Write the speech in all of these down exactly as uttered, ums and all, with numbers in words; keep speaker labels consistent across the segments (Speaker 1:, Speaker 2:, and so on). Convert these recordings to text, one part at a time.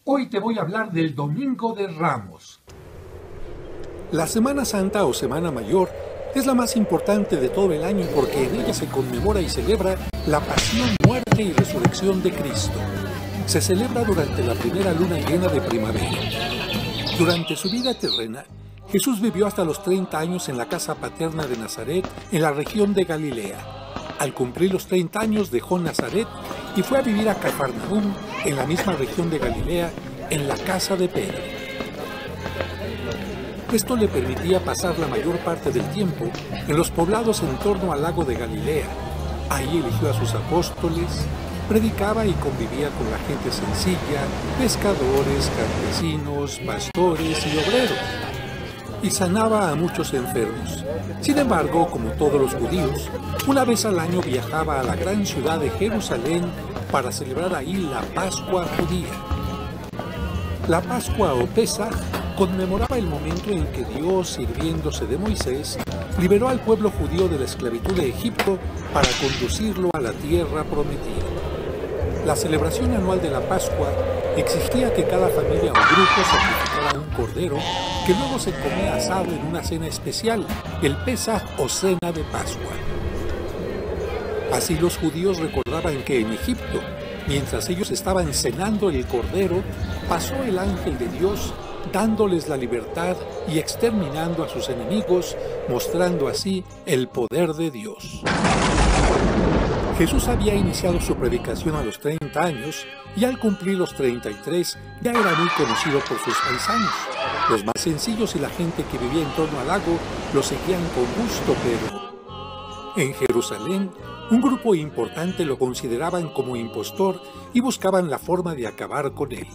Speaker 1: Hoy te voy a hablar del Domingo de Ramos.
Speaker 2: La Semana Santa o Semana Mayor es la más importante de todo el año porque en ella se conmemora y celebra la pasión, muerte y resurrección de Cristo. Se celebra durante la primera luna llena de primavera. Durante su vida terrena, Jesús vivió hasta los treinta años en la casa paterna de Nazaret, en la región de Galilea. Al cumplir los treinta años dejó Nazaret y fue a vivir a Cafarnaúm, en la misma región de Galilea, en la casa de Pedro. Esto le permitía pasar la mayor parte del tiempo en los poblados en torno al lago de Galilea. Ahí eligió a sus apóstoles, predicaba y convivía con la gente sencilla, pescadores, campesinos, pastores y obreros, y sanaba a muchos enfermos. Sin embargo, como todos los judíos, una vez al año viajaba a la gran ciudad de Jerusalén para celebrar ahí la Pascua judía. La Pascua o Pesaj conmemoraba el momento en que Dios, sirviéndose de Moisés, liberó al pueblo judío de la esclavitud de Egipto para conducirlo a la tierra prometida. La celebración anual de la Pascua exigía que cada familia o grupo sacrificara un cordero que luego se comía asado en una cena especial, el Pesaj o cena de Pascua. Así los judíos recordaban que en Egipto, mientras ellos estaban cenando el cordero, pasó el ángel de Dios dándoles la libertad y exterminando a sus enemigos, mostrando así el poder de Dios. Jesús había iniciado su predicación a los treinta años y al cumplir los treinta y tres ya era muy conocido por sus paisanos. Los más sencillos y la gente que vivía en torno al lago lo seguían con gusto, pero en Jerusalén un grupo importante lo consideraban como impostor y buscaban la forma de acabar con él.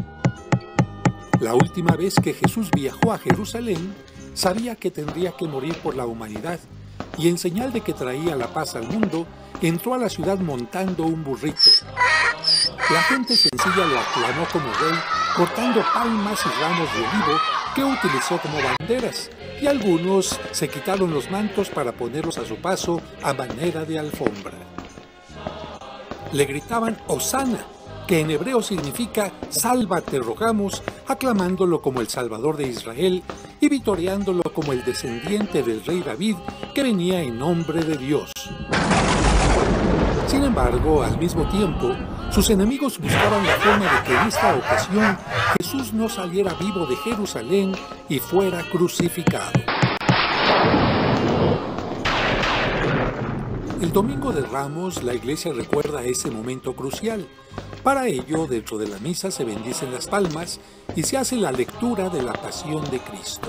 Speaker 2: La última vez que Jesús viajó a Jerusalén, sabía que tendría que morir por la humanidad, y en señal de que traía la paz al mundo, entró a la ciudad montando un burrito. La gente sencilla lo aclamó como rey, cortando palmas y ramos de olivo que utilizó como banderas, y algunos se quitaron los mantos para ponerlos a su paso a manera de alfombra. Le gritaban Hosana, que en hebreo significa «Salva, te rogamos», aclamándolo como el Salvador de Israel y vitoreándolo como el descendiente del rey David que venía en nombre de Dios. Sin embargo, al mismo tiempo, sus enemigos buscaban la forma de que en esta ocasión Jesús no saliera vivo de Jerusalén y fuera crucificado. El Domingo de Ramos, la iglesia recuerda ese momento crucial. Para ello, dentro de la misa se bendicen las palmas y se hace la lectura de la pasión de Cristo.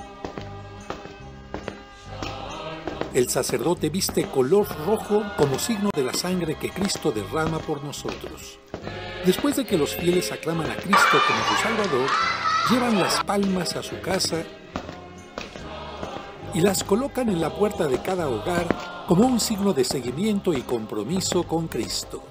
Speaker 2: El sacerdote viste color rojo como signo de la sangre que Cristo derrama por nosotros. Después de que los fieles aclaman a Cristo como su Salvador, llevan las palmas a su casa y las colocan en la puerta de cada hogar como un signo de seguimiento y compromiso con Cristo.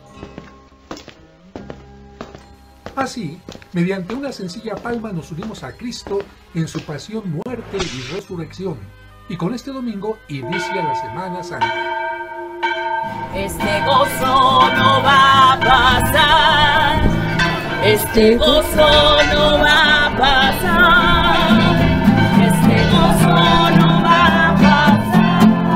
Speaker 1: Así, mediante una sencilla palma nos unimos a Cristo en su pasión, muerte y resurrección. Y con este domingo inicia la Semana Santa.
Speaker 3: Este gozo no va a pasar, este gozo no va a pasar, este gozo no va a pasar.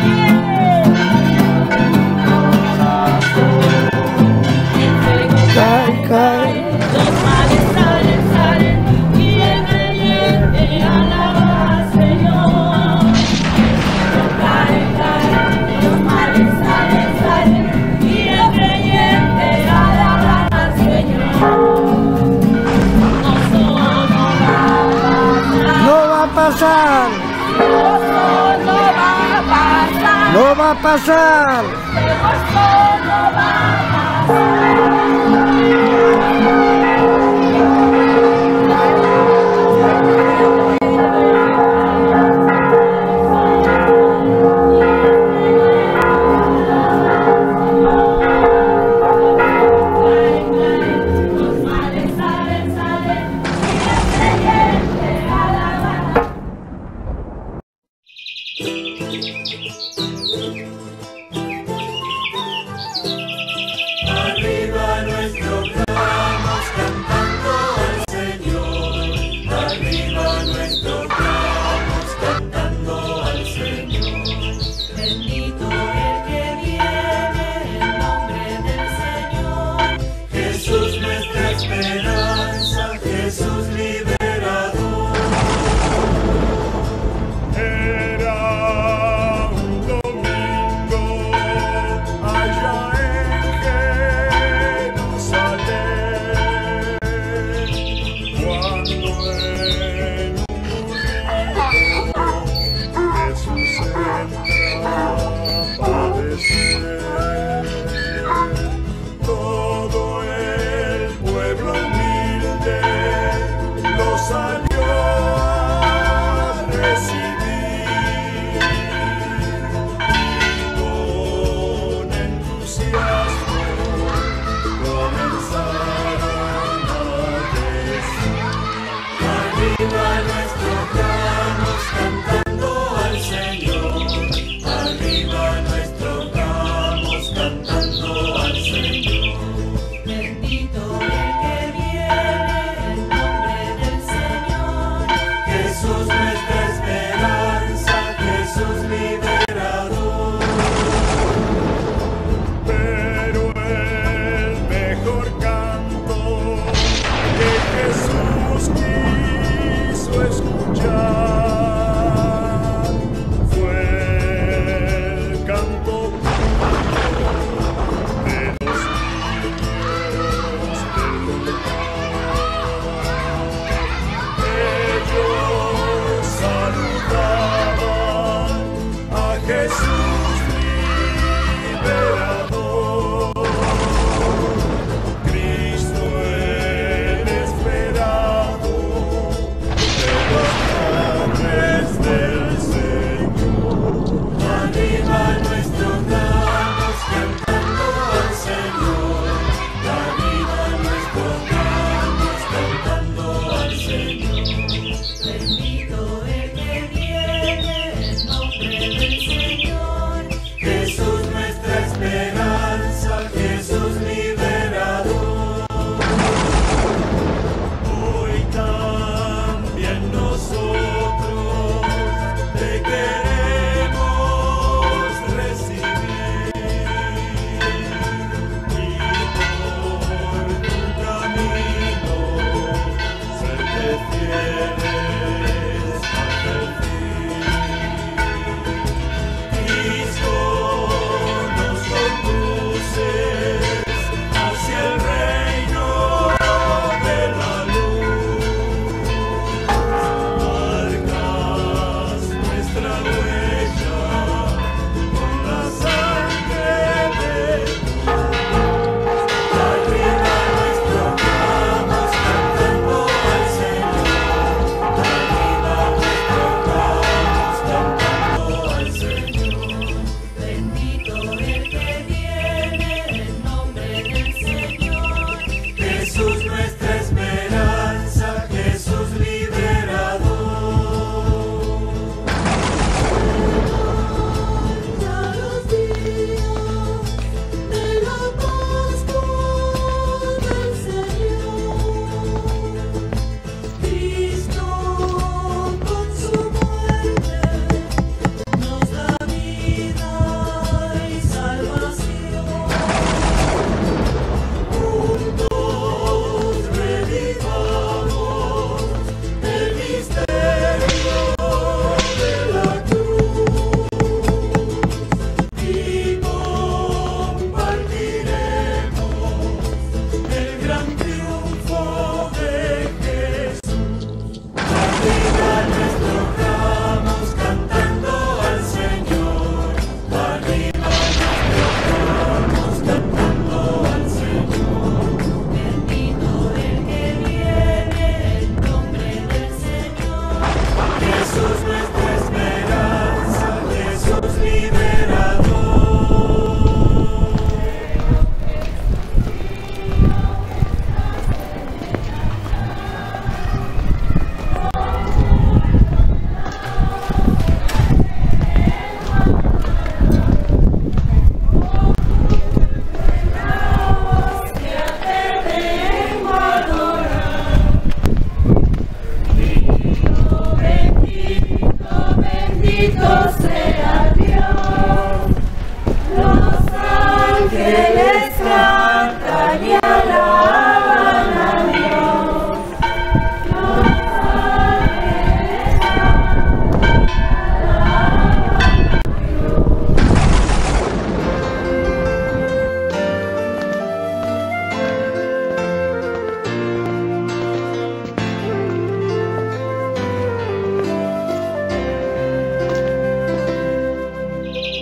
Speaker 3: Cae, cae, los males salen, salen, y el creyente alaba al Señor. Cae, cae, los males salen, salen, y el creyente alaba al Señor. Gozo no va a pasar,
Speaker 4: No va a pasar.
Speaker 3: gozo no va a pasar,
Speaker 4: No va a pasar.
Speaker 3: este gozo no va a pasar. Los males salen, salen, y el creyente alaba.
Speaker 5: Arriba nuestro Ramos.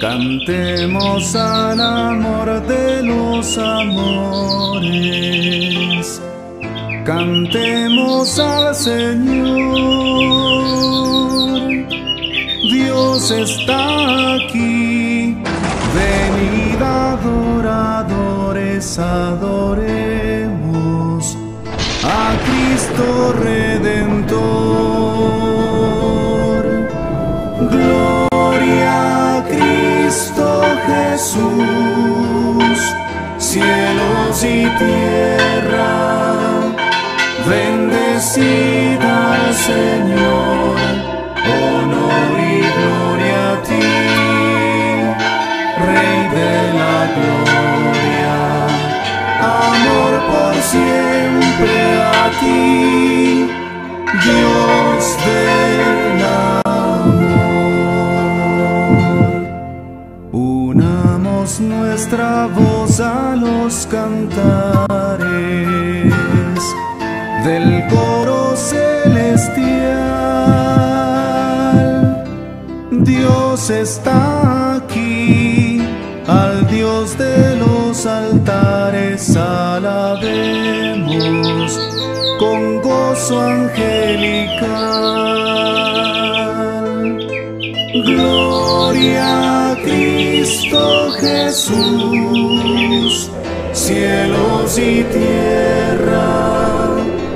Speaker 5: Cantemos al amor de los amores, cantemos al Señor. Dios está aquí, venid adoradores, adoremos a Cristo Redentor. Gloria a Cristo Jesús, cielos y tierra, bendecida al Señor, honor y gloria a ti, Rey de la gloria, amor por siempre a ti, Dios del amor. Unamos nuestra voz a los cantares del coro celestial. Dios está aquí, al Dios de los altares alabemos con gozo angelical. Gloria a Cristo Jesús, cielos y tierra,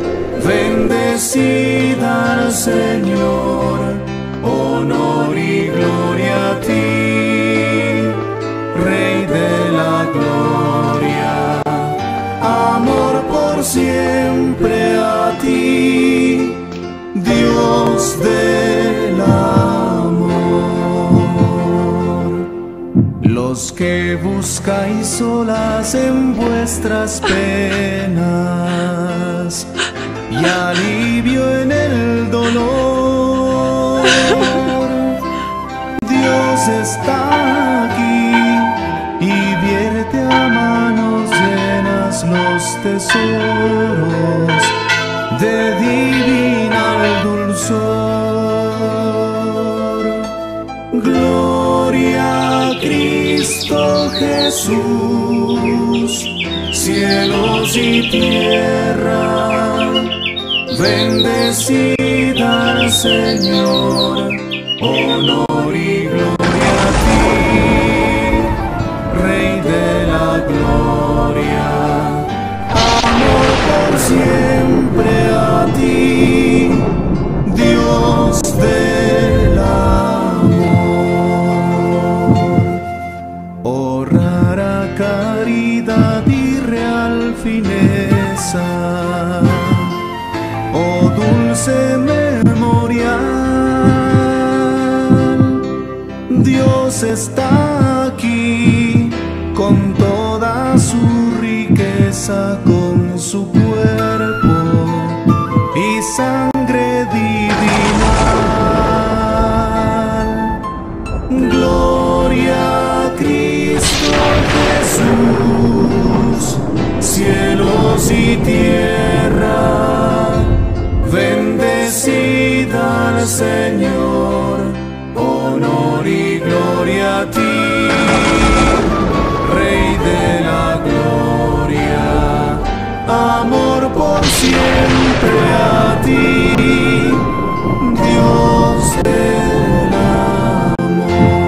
Speaker 5: bendecida al Señor, honor y gloria a ti, Rey de la gloria, amor por siempre a ti, Dios del amor. Los que buscáis solas en vuestras penas y alivio en el dolor, Dios está aquí y vierte a manos llenas los tesoros de divinal dulzor. Gloria a Cristo Jesús, cielos y tierra, bendecida al Señor, honor y gloria a ti, Rey de la gloria, amor por siempre a ti, Dios del amor. Oh rara caridad y real fineza, oh dulce memorial, Dios está aquí con toda su riqueza, con su cuerpo y sangre divinal. Gloria a Cristo Jesús, cielos y tierra, bendecida al Señor, honor y gloria a ti, Rey de la gloria, amor por siempre a ti, Dios del amor.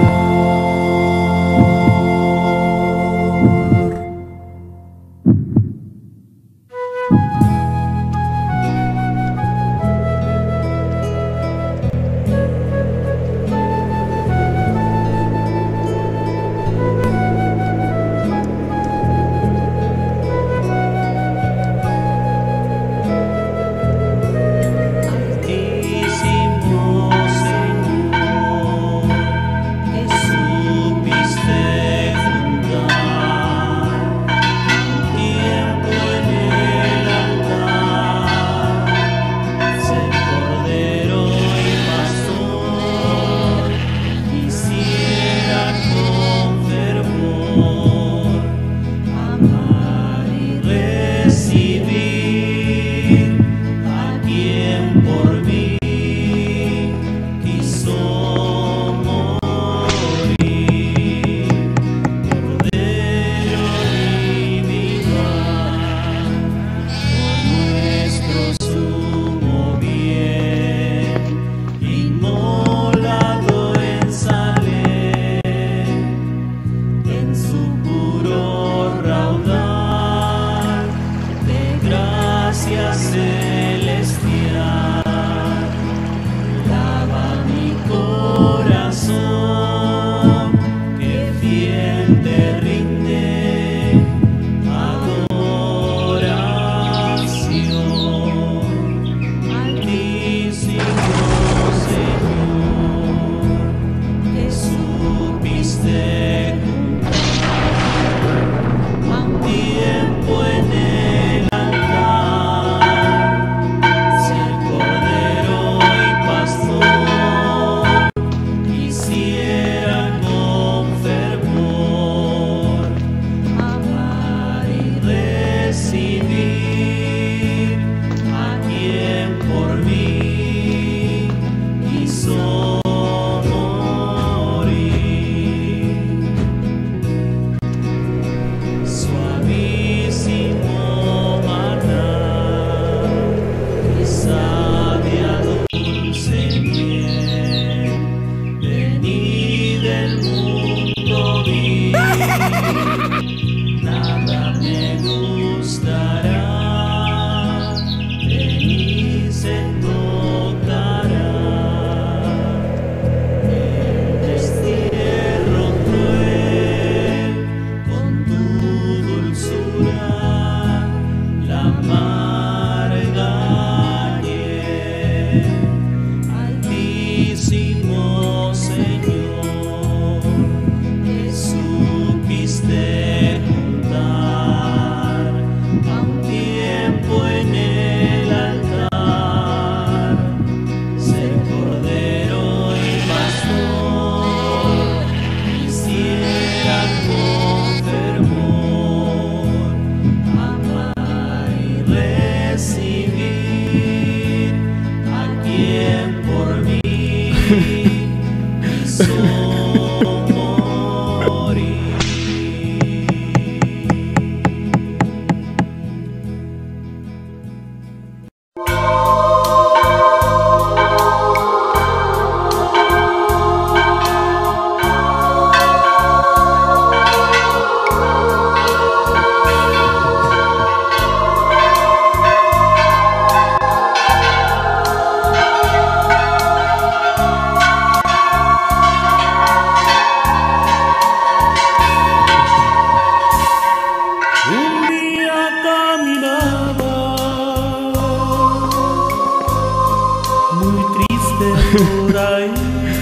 Speaker 6: por ahí.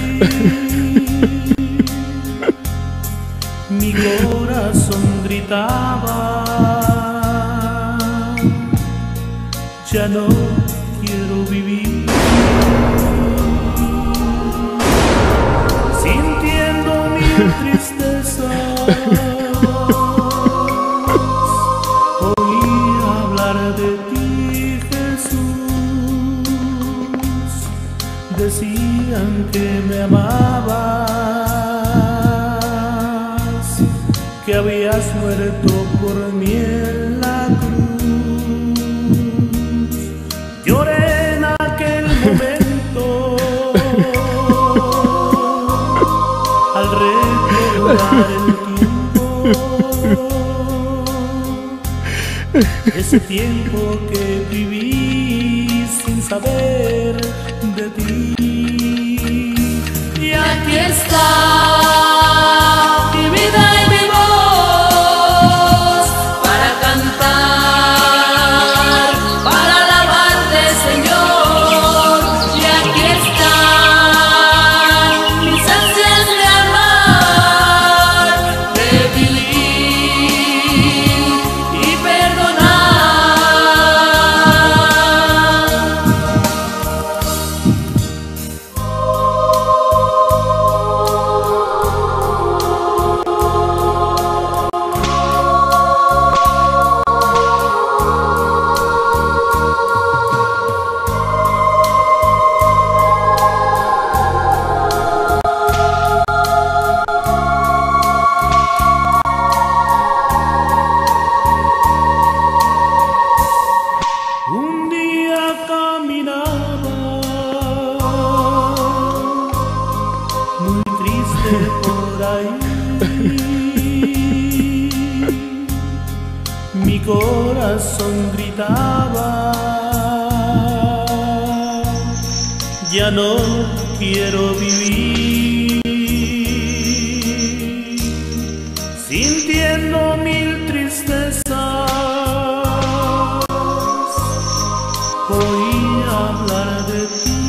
Speaker 6: Mi corazón gritaba, ya no quiero vivir, sintiendo mi tristeza. Oí hablar de ti, Jesús, decían que me amabas, que habías muerto por mí en la cruz. Lloré en aquel momento al recordar el tiempo, ese tiempo que viví sin saber de ti. Y aquí está mi vida y mi voz para cantar, para alabarte, Señor. Y aquí están mis ansias de amar, de vivir y perdonar. Un día caminaba muy triste por ahí, mi corazón gritaba, ya no quiero vivir, sintiendo mil tristezas. Oí hablar de ti,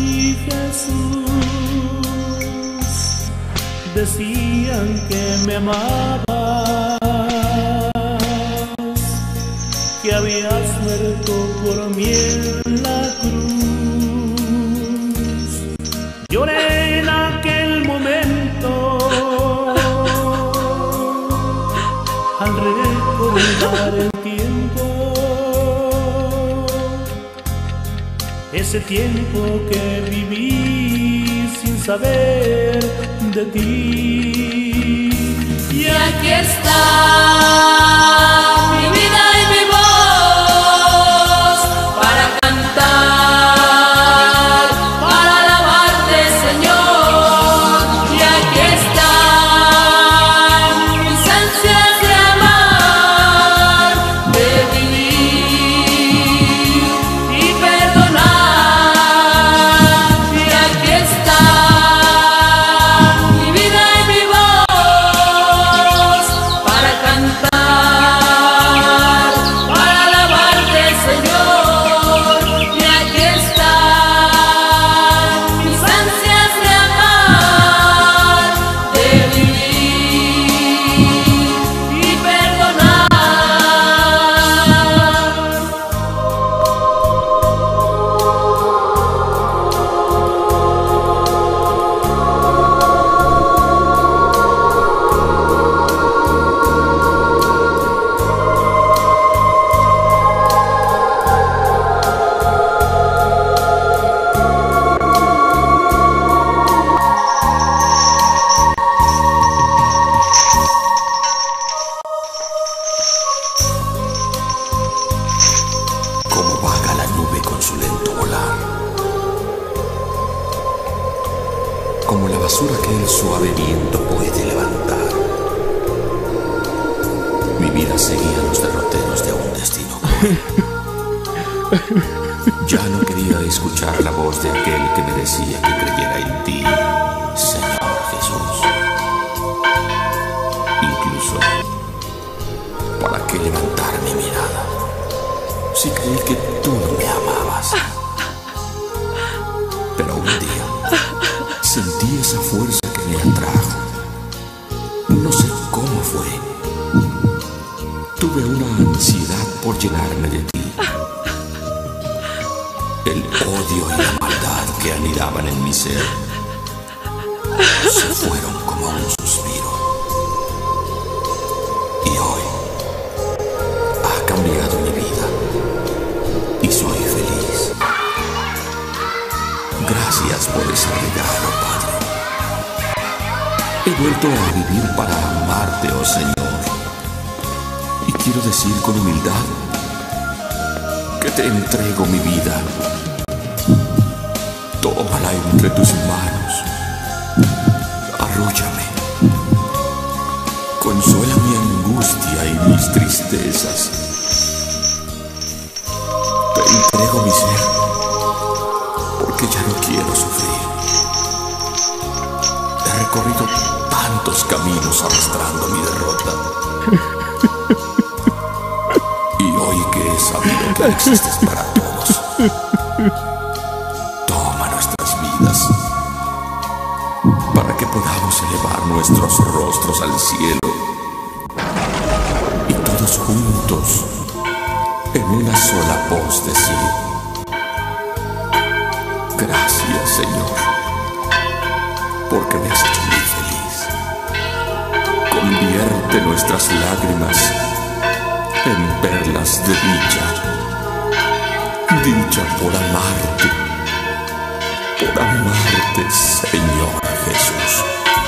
Speaker 6: Jesús, decían que me amabas, que habías muerto por mí en la cruz. Lloré en aquel momento al recordar el tiempo, ese tiempo que viví sin saber de ti. Y aquí está mi vida y mi voz para cantar, para alabarte, Señor. Y aquí están mis ansias de amar, de vivir y perdonar. Y aquí está mi vida y mi voz para cantar,
Speaker 7: como la basura que el suave viento puede levantar. Mi vida seguía los derroteros de un destino cruel. Ya no quería escuchar la voz de aquel que me decía que creyera en ti, Señor Jesús. Incluso, ¿para qué levantar mi mirada si creí que tú no me amabas? Pero un día sentí esa fuerza que me atrajo. No sé cómo fue. Tuve una ansiedad por llenarme de ti. El odio y la maldad que anidaban en mi ser se fueron como un suspiro. Y hoy ha cambiado mi vida y soy feliz. Gracias por ese regalo, Padre. He vuelto a vivir para amarte, oh Señor. Y quiero decir con humildad que te entrego mi vida. Tómala entre tus manos. Arrúllame. Consuela mi angustia y mis tristezas. Te entrego mi ser, porque ya no quiero sufrir. He recorrido tantos caminos arrastrando mi derrota. Y hoy que he sabido que existes para todos, toma nuestras vidas para que podamos elevar nuestros rostros al cielo y todos juntos en una sola voz decir: gracias, Señor, porque me has hecho muy feliz. Convierte nuestras lágrimas en perlas de dicha, dicha por amarte, por amarte, Señor Jesús.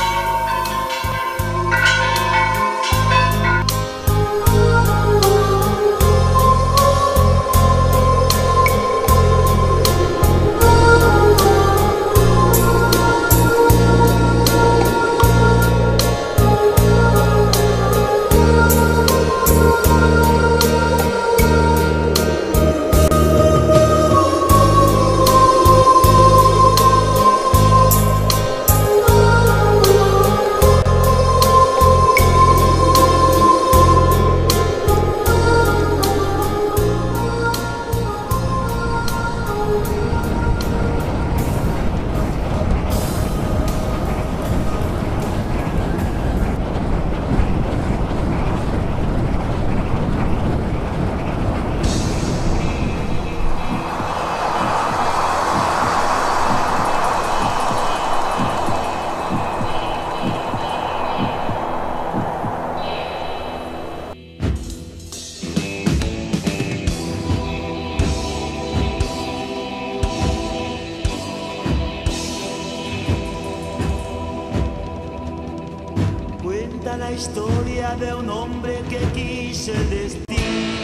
Speaker 8: La historia de un hombre que quiso el destino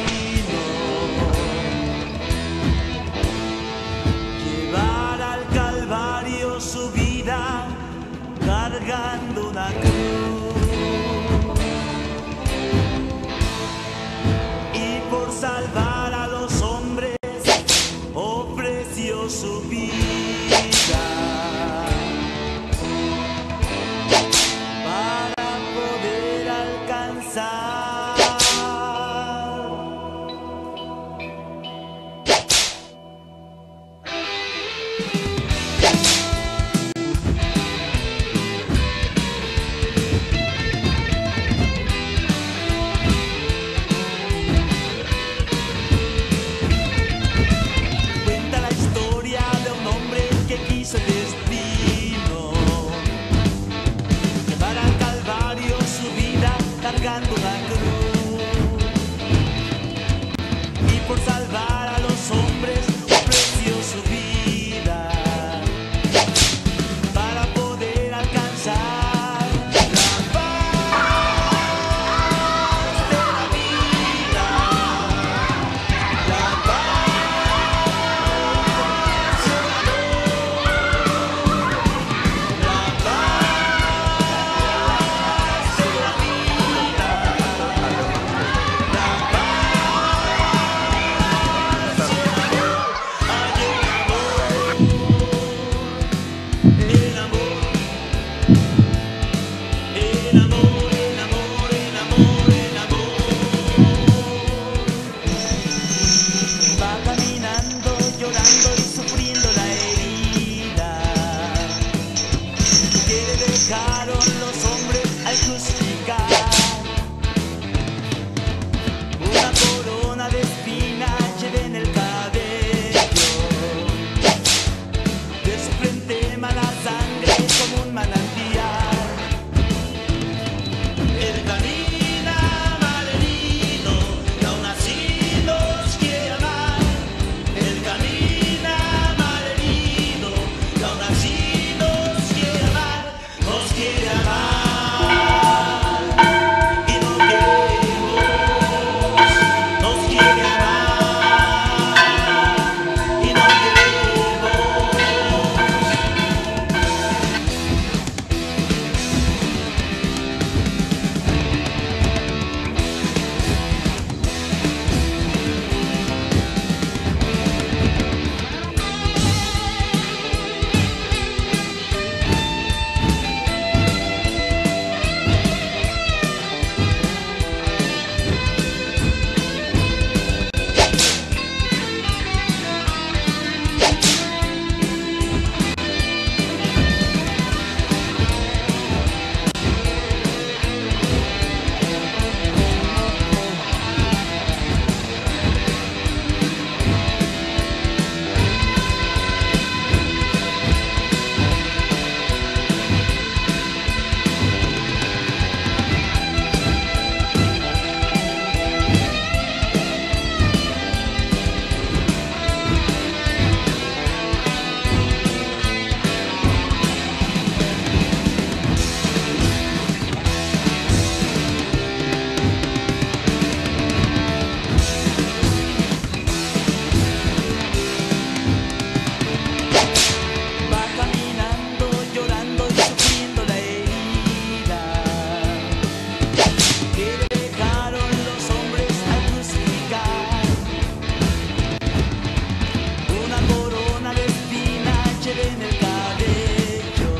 Speaker 8: llevar al Calvario su vida cargando una cruz, y por salvar a los hombres ofreció su vida. Cargando la cruz, y por salvar a los hombres ofreció su vida para poder alcanzar la paz de la vida, la paz, la dejaron los hombres al crucificar. Una corona de espinas llevé en el cabello, de su frente emana sangre como un manantial. Él camina malherido y aún así nos quiere amar. Él camina malherido y aún así nos quiere amar. Nos quiere amar y no queremos. Nos quiere amar y no queremos. Va caminando, llorando y sufriendo la herida que le dejaron los hombres al crucificar. Una corona de espinas llevé en el cabello,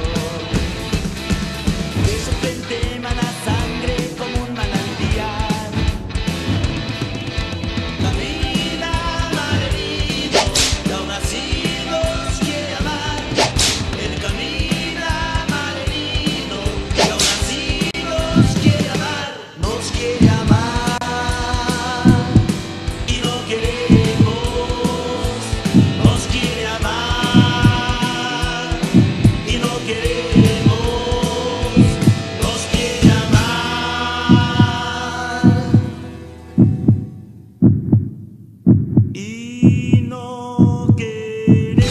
Speaker 8: de su frente emana sangre como un manantial. Camina malherido y aún así nos quiere amar. Él camina malherido y aún así nos quiere amar. Nos quiere amar y no queremos. Nos quiere amar y no queremos. Nos quiere amar y no queremos.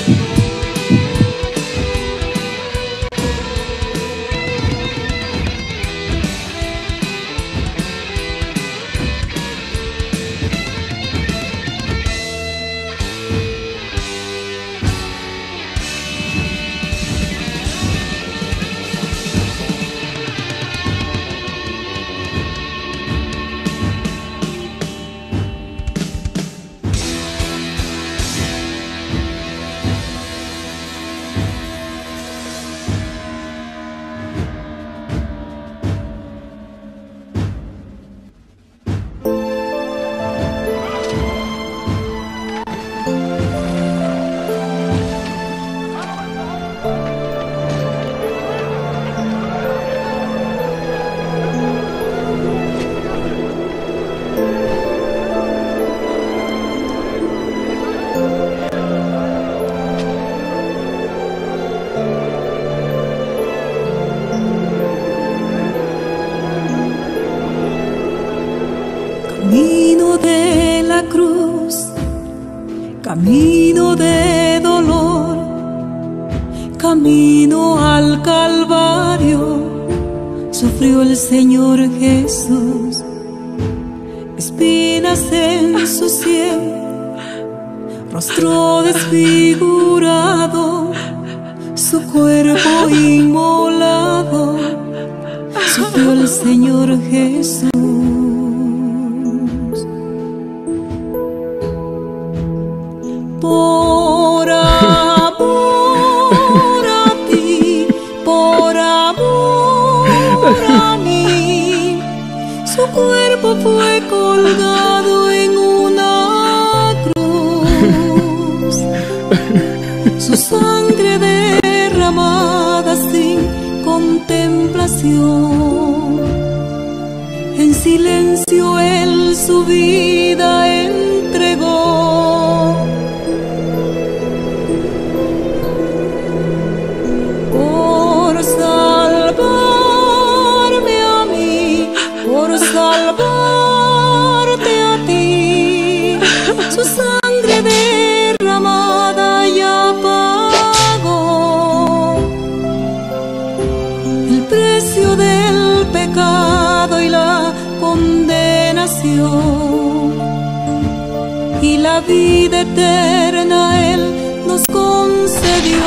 Speaker 9: Camino de la cruz, camino de dolor, camino al Calvario, sufrió el Señor Jesús. Espinas en su sien, rostro desfigurado, su cuerpo inmolado, sufrió el Señor Jesús. Por amor a ti, por amor a mí, su cuerpo fue colgado en una cruz, su sangre derramada sin contar condenación. En silencio él su vida entregó. Por salvarme a mí, por salvarte a ti, su sangre derramada ya pagó el precio del pecado y la condenación, y la vida eterna él nos concedió.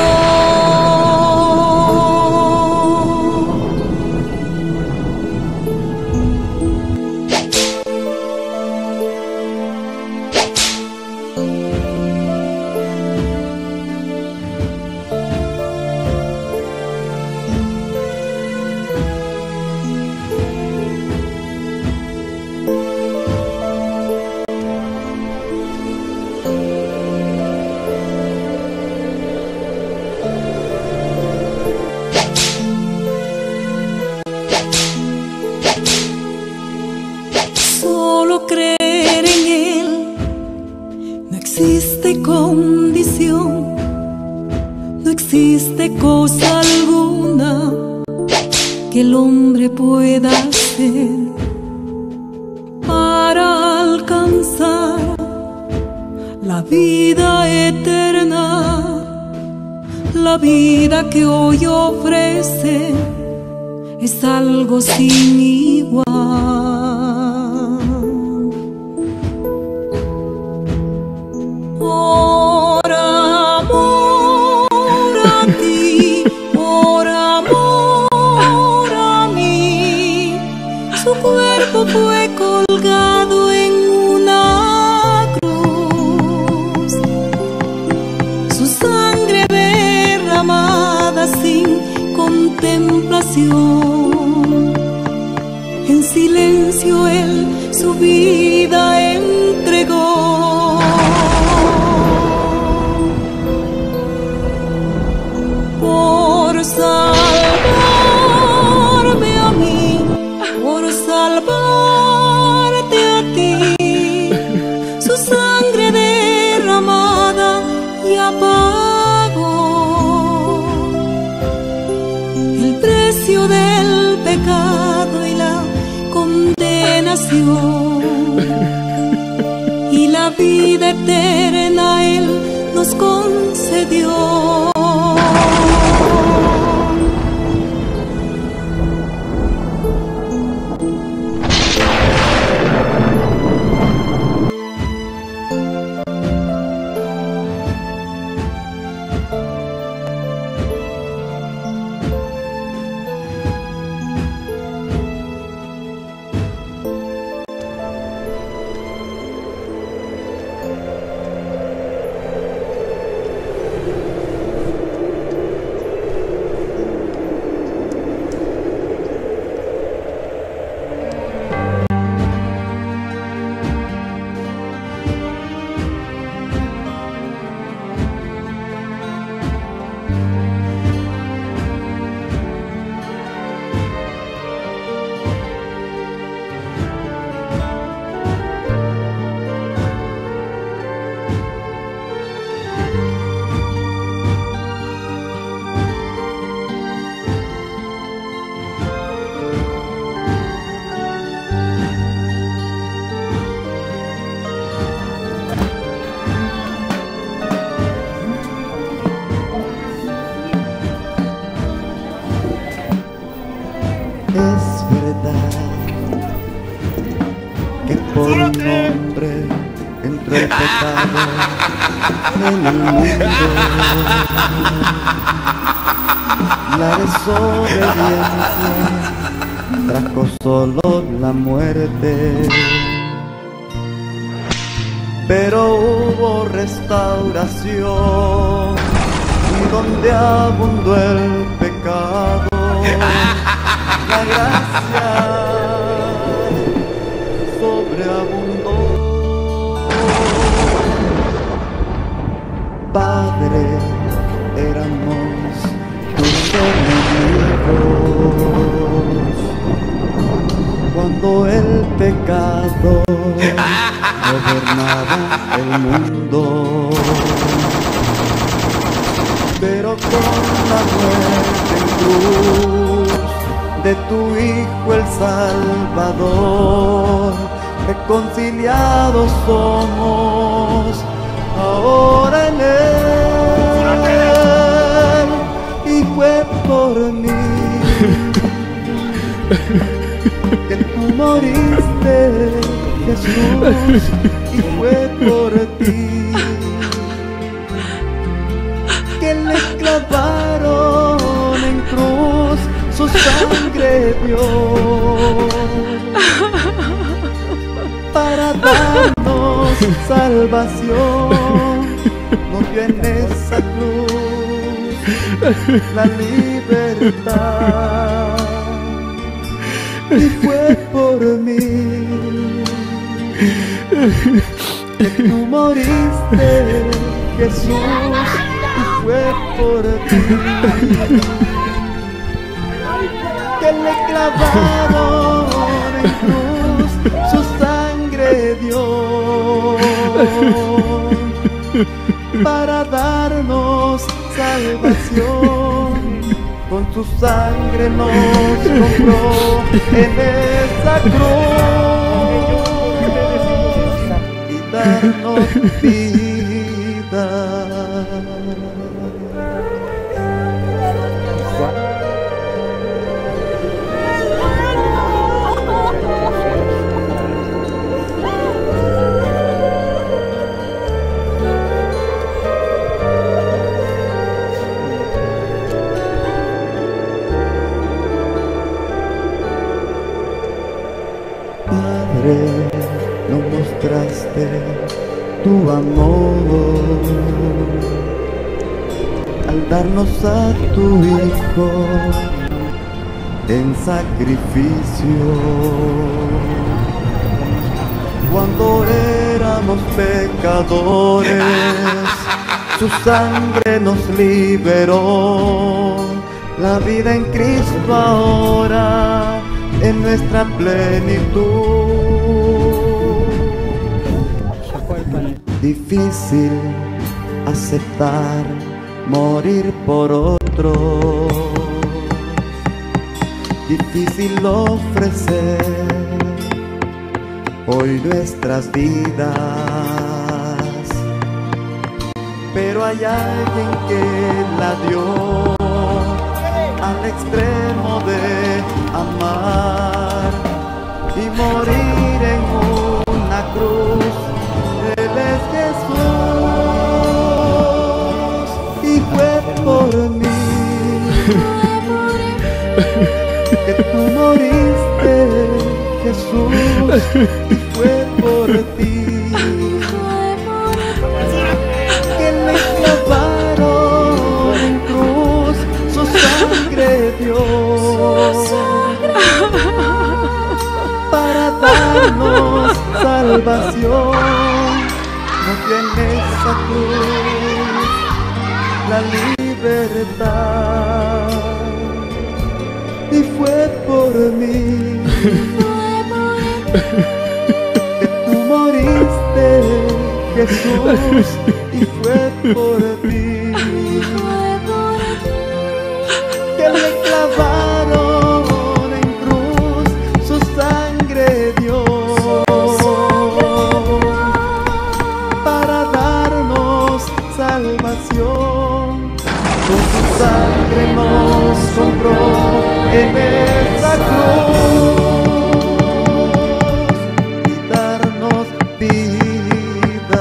Speaker 9: Solo creer en él, no existe condición, no existe cosa alguna que el hombre pueda hacer para alcanzar la vida eterna, la vida que hoy ofrece es algo sin igual. Por amor a ti, por amor a mí, su cuerpo fue colgado en una cruz, su sangre derramada sin contemplación. En silencio él su vida entregó. Por salvarme a mí, por salvarte a ti, su sangre derramada ya pagó el precio del pecado y la condenación, y la vida eterna él nos concedió.
Speaker 10: Es verdad que por un hombre entró el pecado en el mundo, la desobediencia trajo solo la muerte, pero hubo restauración y donde abundó el pecado, la gracia sobreabundó. Padre, éramos tus enemigos, gobernaba el mundo, pero con la muerte en cruz de tu Hijo el Salvador, reconciliados somos ahora en Él, y fue por mí que tú moriste, Jesús, y fue por ti que le clavaron en cruz, su sangre dio para darnos salvación. Nos dio en esa cruz la libertad, y fue por mí que tú moriste, Jesús, y fue por ti que le clavaron en cruz, su sangre dio para darnos salvación. Con su sangre nos compró en esa cruz y darnos vida. Nos mostraste tu amor al darnos a tu Hijo en sacrificio. Cuando éramos pecadores, su sangre nos liberó. La vida en Cristo ahora en nuestra plenitud. Difícil aceptar morir por otro, difícil ofrecer hoy nuestras vidas, pero hay alguien que la dio al extremo de amar y morir en una cruz. Él es Jesús y fue por mí que tú moriste, Jesús, y fue por ti que le clavaron en cruz, su sangre dio para darnos salvación. Nos dio en esa cruz la libertad, y fue por mí que tú moriste, Jesús, y fue por ti que le clavaron en cruz, su sangre dio para darnos salvación. Con su sangre nos compró en esa cruz y darnos vida.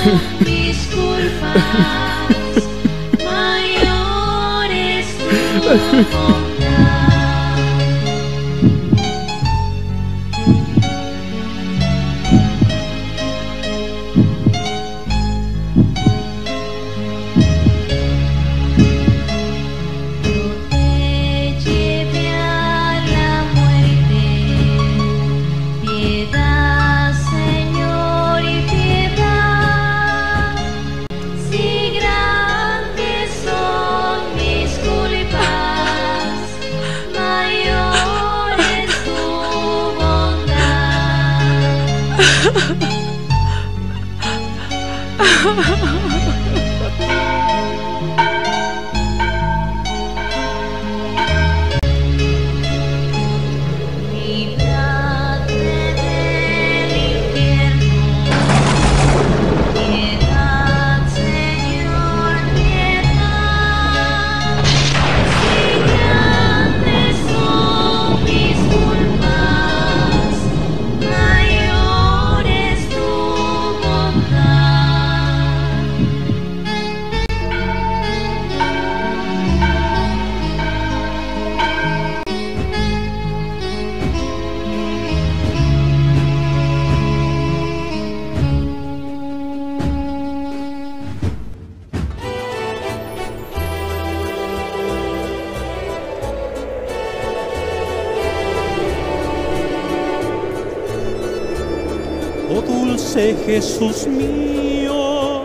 Speaker 3: mis culpas, mayor es tu bondad.
Speaker 11: Oh dulce Jesús mío,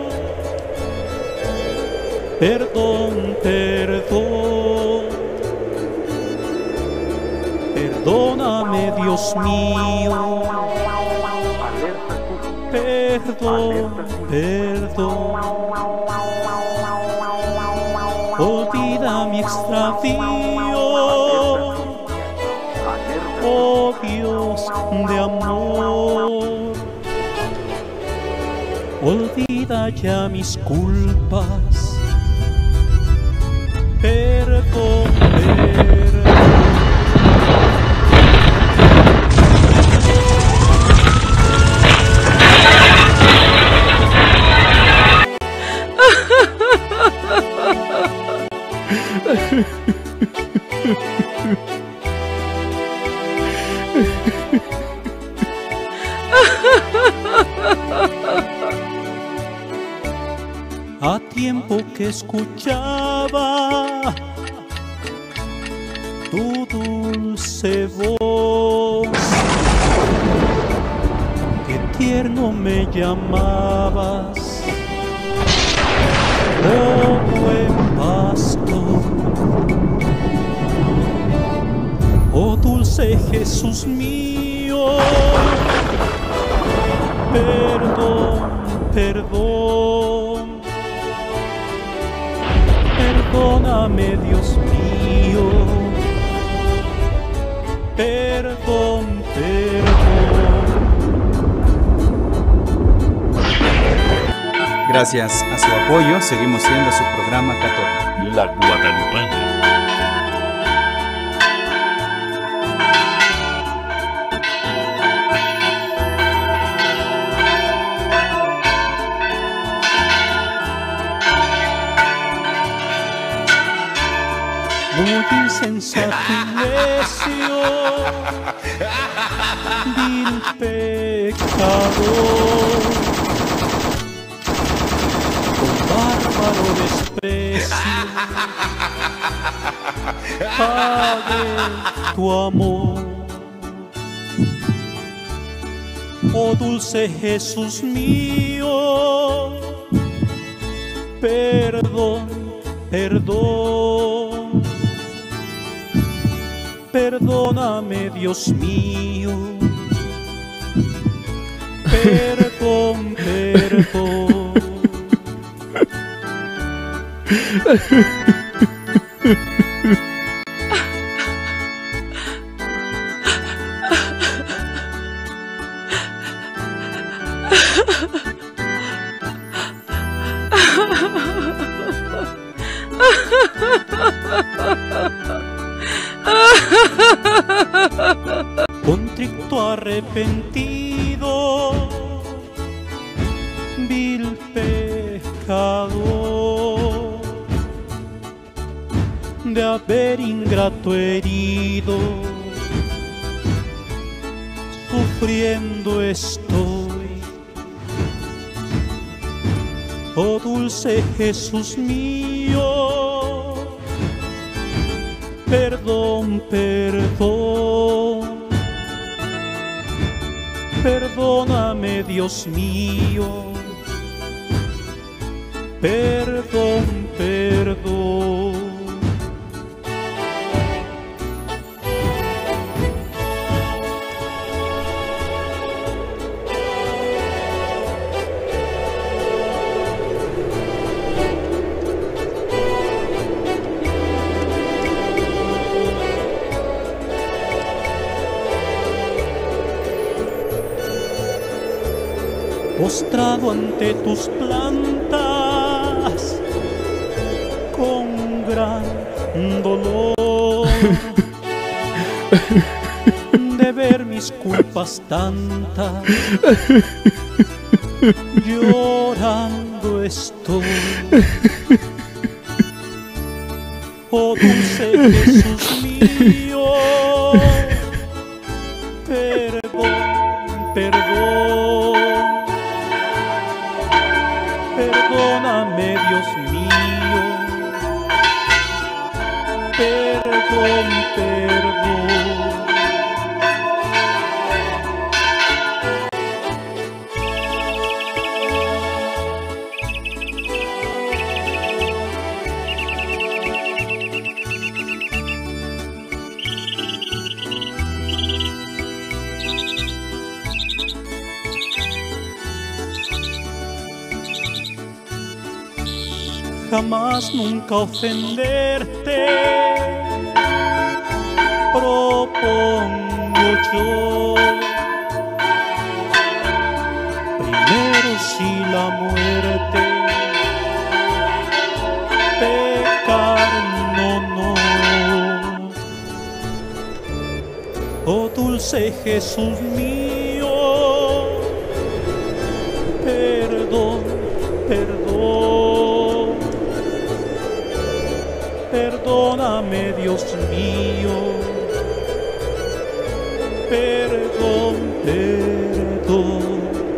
Speaker 11: perdón, perdón, perdóname Dios mío, perdón, perdón, olvida mi extravío, oh Dios de amor. Olvida ya mis culpas, perdón, perdón. A tiempo que escuchaba tu dulce voz, qué tierno me llamabas, oh buen pastor, oh dulce Jesús mío, perdón, perdón. Perdóname Dios mío, perdón, perdón.
Speaker 12: Gracias a su apoyo, seguimos siendo su programa católico.
Speaker 13: La Guadalupana.
Speaker 11: Muy insensato y necio, vil pecador, con bárbaro desprecio, pague tu amor. Oh dulce Jesús mío, perdón, perdón. Perdóname Dios mío, perdón, perdón. Contrito arrepentido, vil haber ingrato herido, sufriendo estoy. Oh dulce Jesús mío, perdón, perdón, perdóname Dios mío, perdón, perdón. Postrado ante tus plantas con gran dolor de ver mis culpas tantas, llorando estoy. Oh dulce Jesús mío, perdón, perdón. Perdóname Dios mío, perdón, perdón. Jamás nunca ofenderte propongo yo. Primero si la muerte, pecar no, no. Oh dulce Jesús mío, perdón, perdón. Perdóname Dios mío, perdón, perdón.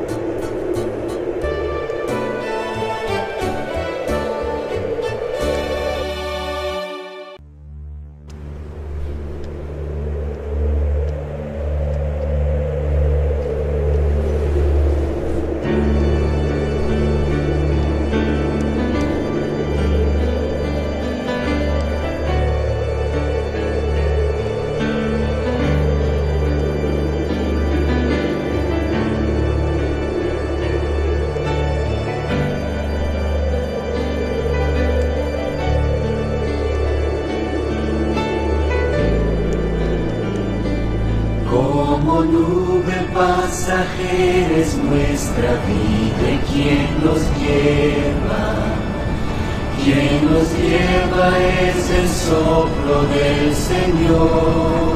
Speaker 8: Como nube pasajera es nuestra vida, y quien nos lleva, quien nos lleva es el soplo del Señor.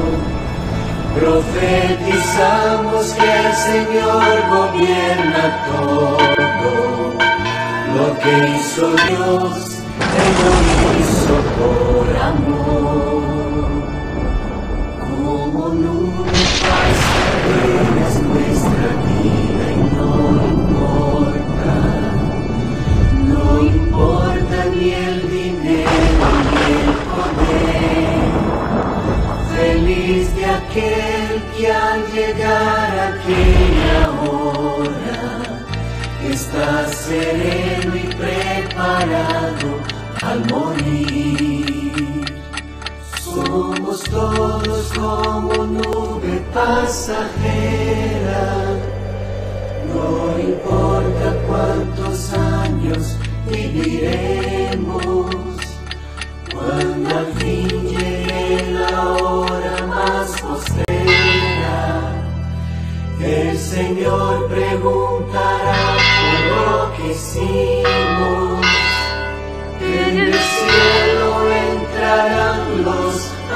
Speaker 8: Profetizamos que el Señor gobierna todo, lo que hizo Dios, Él lo hizo por amor. Como nube pasajera es nuestra vida y no importa, no importa ni el dinero ni el poder. Feliz de aquel que al llegar aquella hora está sereno y preparado al morir. Somos todos como nube pasajera, no importa cuántos años viviremos, cuando al fin llegue la hora más postera, el Señor preguntará por lo que hicimos. En el cielo entrarán los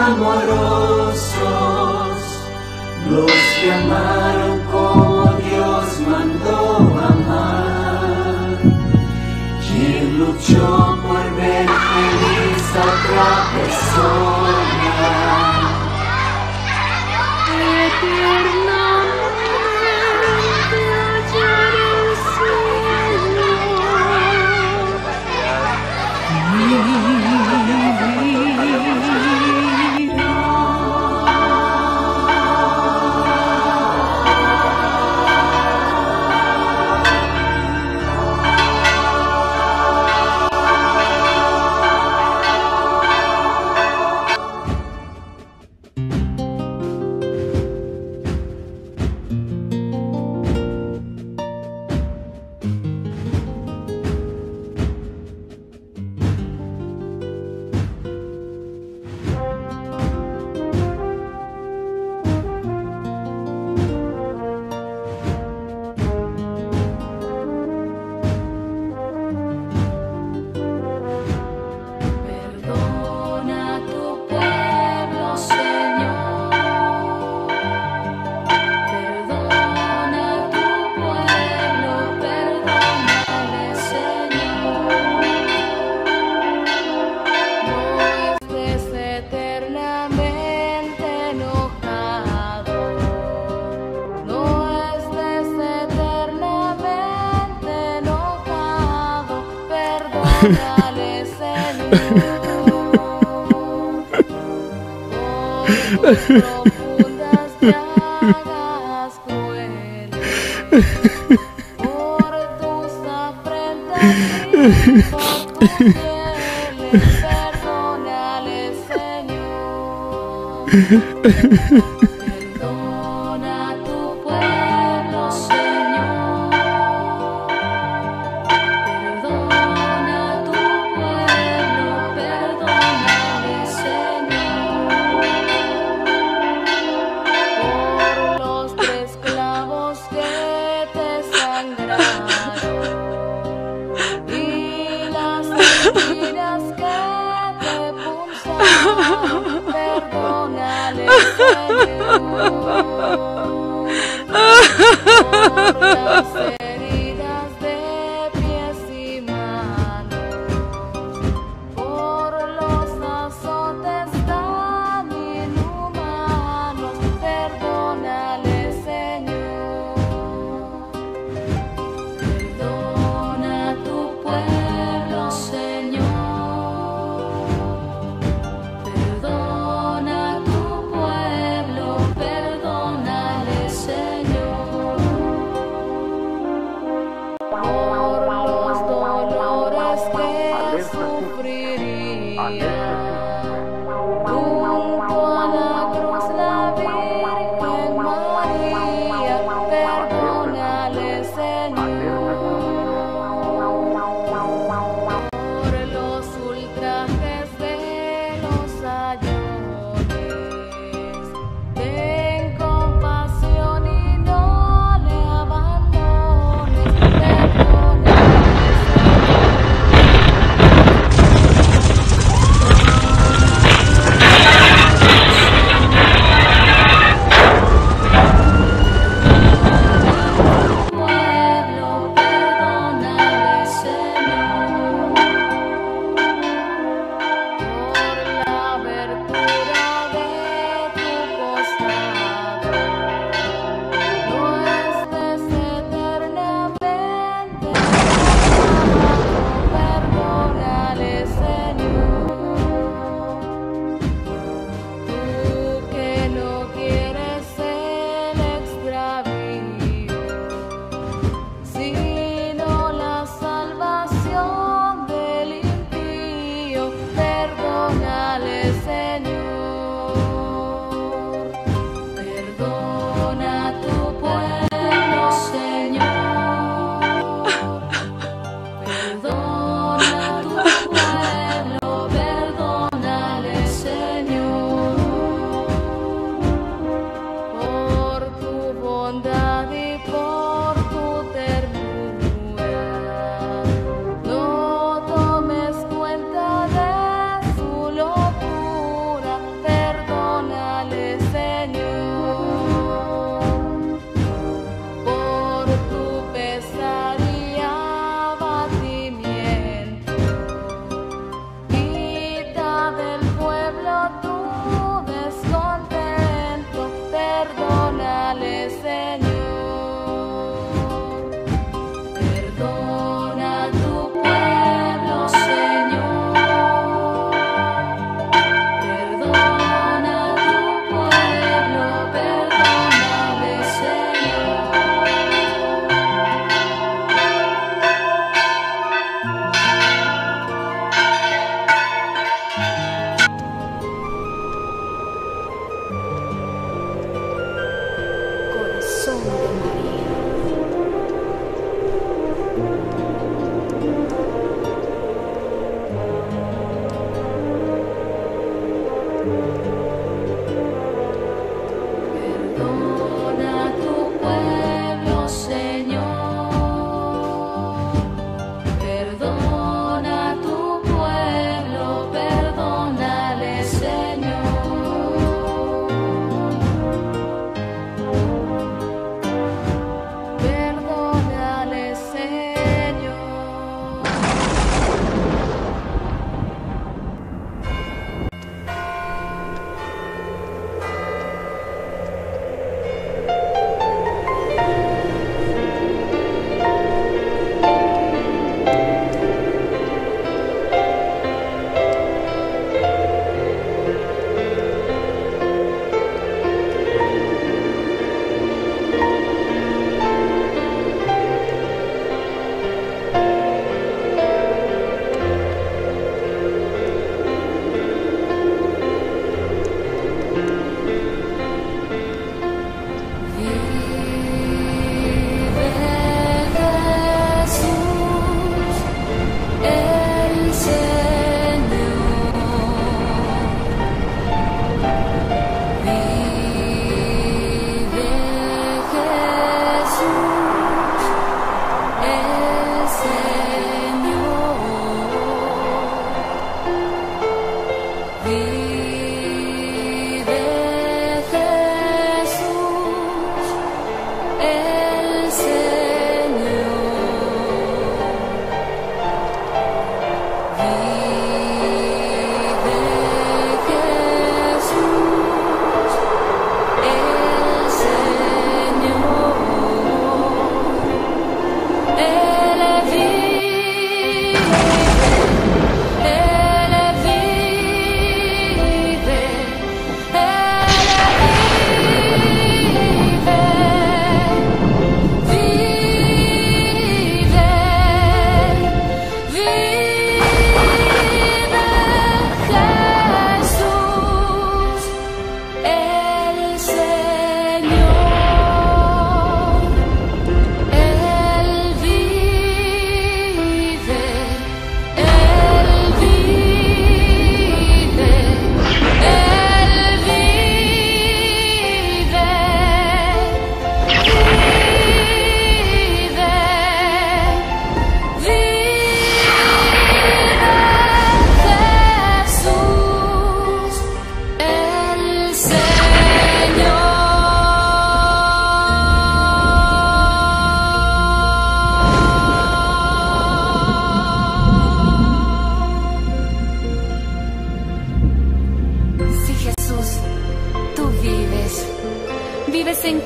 Speaker 8: amorosos, los que amaron como Dios mandó amar. Quien luchó por ver feliz a otra persona,
Speaker 13: Perdónale, Señor, por tus profundas llagas crueles, por tus afrentas y por tus fieles. Perdónale, Señor. Perdona a tu pueblo, Señor. Perdona a tu pueblo, perdónale, Señor. Por los tres clavos que te sangraron y las espinas que te punzaron. Perdónale, Señor, por las heridas de pies y manos, por los azotes tan inhumanos. Perdónale, Señor. Perdona a tu pueblo, Señor. Perdona a tu pueblo, perdónale.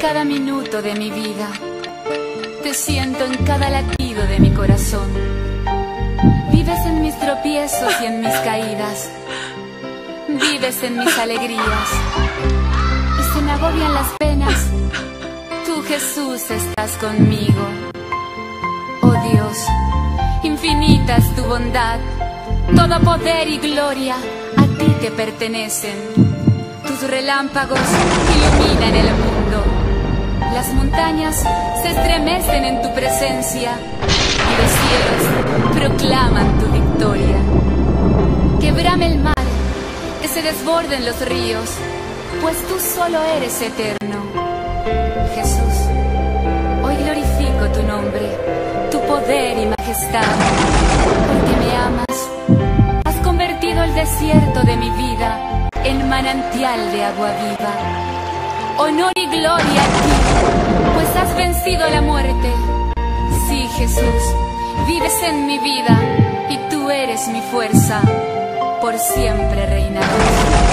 Speaker 13: cada minuto de mi vida. Te siento en cada latido de mi corazón. Vives en mis tropiezos y en mis caídas. Vives en mis alegrías. Y se me agobian las penas. Tú, Jesús, estás conmigo. Oh Dios, infinita es tu bondad. Todo poder y gloria a ti te pertenecen. Tus relámpagos iluminan el mundo. Las montañas se estremecen en tu presencia y los cielos proclaman tu victoria. Que brame el mar, que se desborden los ríos, pues tú solo eres eterno. Jesús, hoy glorifico tu nombre, tu poder y majestad, porque me amas. Has convertido el desierto de mi vida en manantial de agua viva. Honor y gloria a ti, pues has vencido la muerte. Sí, Jesús, vives en mi vida y tú eres mi fuerza, por siempre reinarás.